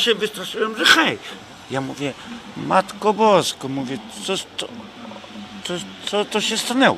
się wystraszyłem, że hej. Ja mówię, Matko Bosko, mówię, co to się stanęło?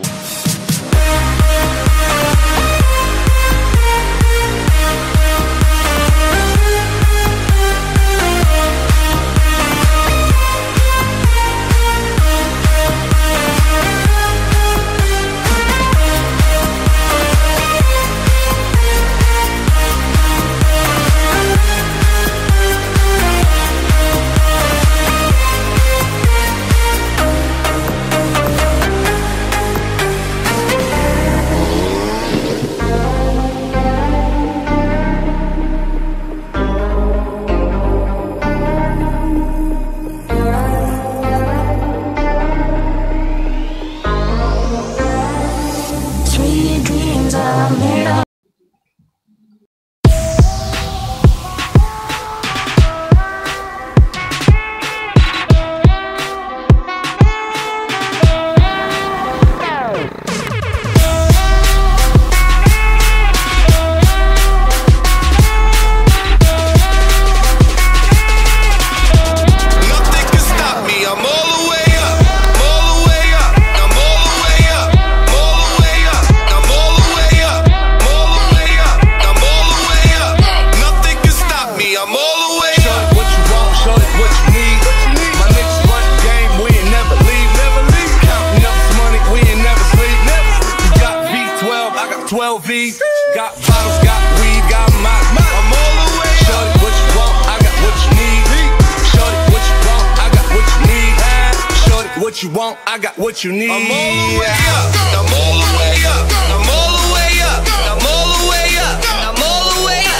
Got bottles, got weed, got my I'm all the way up. Shorty, what you want? I got what you need. Shorty, what you want? I got what you need. Shorty, what you want? I got what you need. I'm all the way up. I'm all the way up. I'm all the way up. I'm all the way up. I'm all the way up.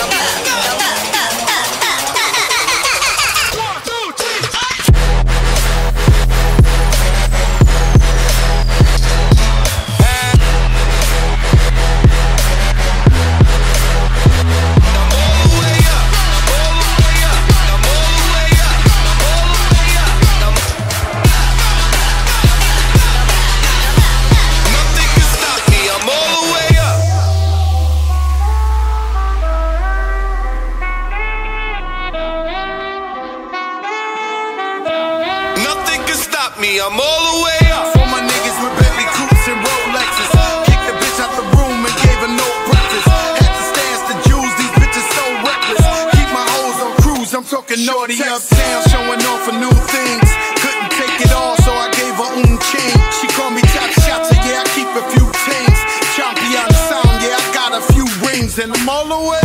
I'm all the way up. For my niggas with Bentley Coupes and Rolexes. Kicked the bitch out the room and gave her no breakfast. Had to stash the jewels, these bitches so reckless. Keep my hoes on cruise, I'm talking naughty uptown, showing off for new things. Couldn't take it all, so I gave her chain. She called me top shot, so yeah, I keep a few tings. Champion sound, yeah, I got a few rings, and I'm all the way